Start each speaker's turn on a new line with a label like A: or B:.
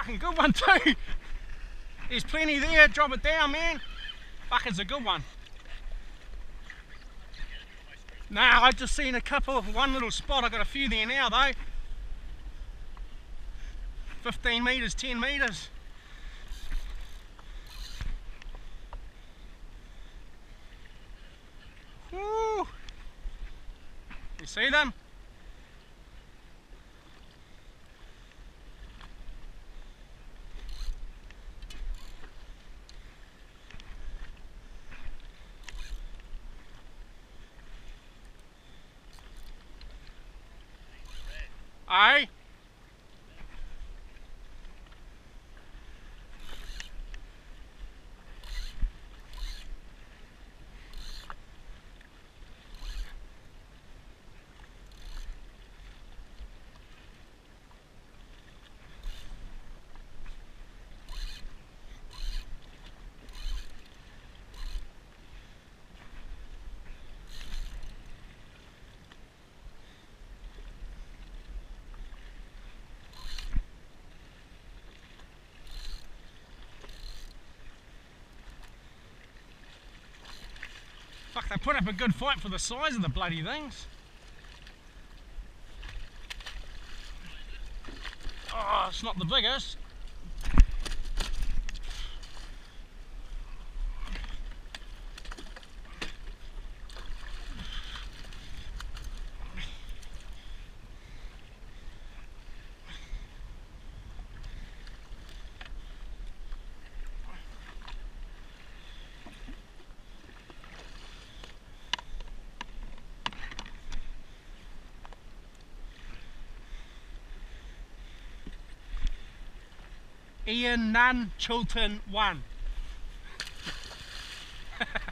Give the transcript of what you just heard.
A: fucking good one too. There's plenty there, drop it down, man. Fuck, it's a good one. Nah, I've just seen a couple of one little spot. I got a few there now though. 15 metres, 10 metres. Woo! You see them? Aye. Fuck, they put up a good fight for the size of the bloody things. Oh, it's not the biggest. Ian Nunn Chilton 1.